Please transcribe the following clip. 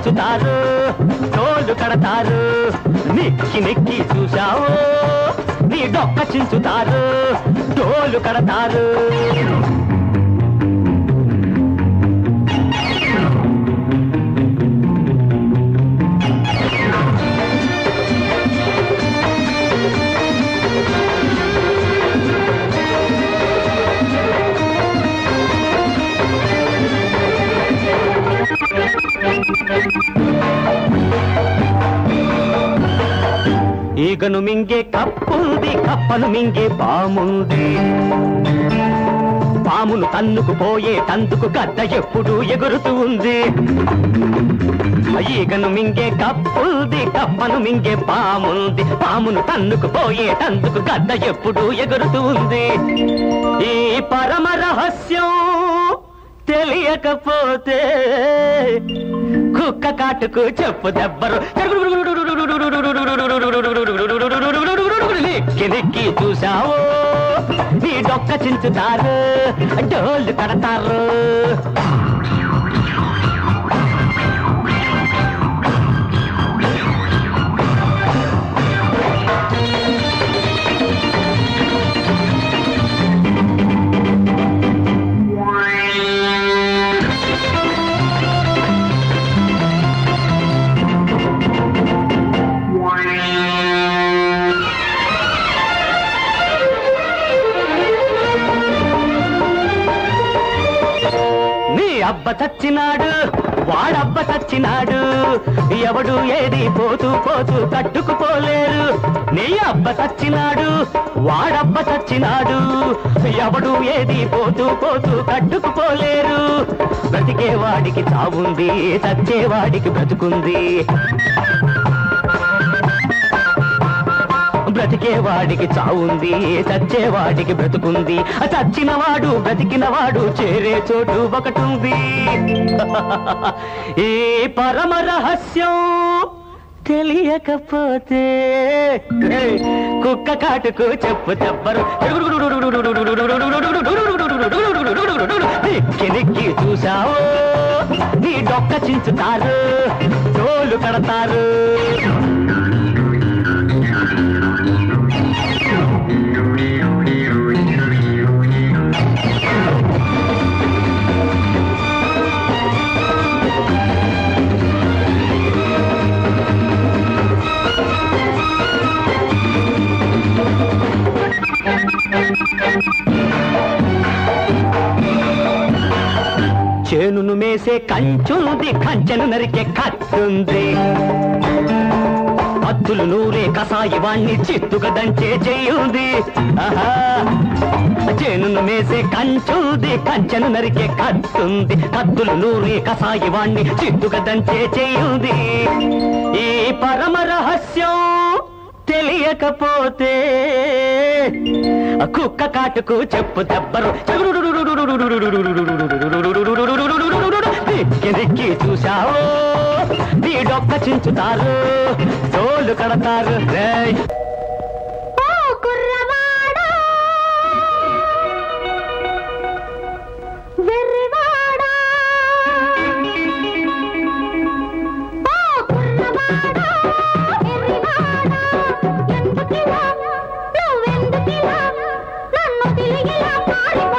చించుతారు తోలు కడతారు నెక్కి నెక్కి చూశావో నీ డొక్క చించుతారు తోలు కడతారు ఈగను మింగే కప్పుంది కప్పను మింగే పాముంది పామును తన్నుకు పోయే తందుకు గద్ద ఎప్పుడు ఎగురుతూ ఉంది ఈగను మింగే కప్పుంది కప్పను మింగే పాముంది పామును తన్నుకు పోయే తందుకు గద్ద ఎప్పుడు ఎగురుతూ ఉంది ఈ పరమ రహస్యం తెలియకపోతే కుక్క కాటుకు చెప్పు దెబ్బరు నెక్కి చూశావో నీ డొక్క చించుతారు డోళ్ళు కడతారు అబ్బ చచ్చినాడు వాడబ్బ చచ్చినాడు ఎవడు ఏది పోతూ పోతూ కట్టుకుపోలేరు నీ అబ్బ చచ్చినాడు వాడబ్బ చచ్చినాడు ఎవడు ఏది పోతూ పోతూ కట్టుకుపోలేరు బ్రతికేవాడికి చావుంది చచ్చేవాడికి బ్రతుకుంది బ్రతికేవాడికి చావుంది చచ్చేవాడికి బ్రతుకుంది చచ్చినవాడు బ్రతికినవాడు చేరే చోటు ఒకటుంది ఈ పరమ రహస్యం తెలియకపోతే కుక్క కాటుకు చెప్పు చెప్పరు నెక్కి చూశావో నీ డొక్క చించుతారు తోలు కడతారు చేనును మేసే కంచుంది కంచెను నరికే కత్తుంది కత్తులు నూరే కసాయి వాణ్ణి చిత్తుగా దంచే చేయుంది చేనును మేసే కంచుంది కంచెను నరికే కత్తుంది కత్తులు నూరే కసాయి వాణ్ణి చిత్తుగా దంచే చేయుంది ఈ పరమ రహస్యం తెలియకపోతే కుక్క కాటుకు చెప్పు దెబ్బరు నెక్కి చూశావో నీ డొక్క చించుతారు తోలు కడతారు నువ్వెందుకిలా నన్ను తిరిగిలా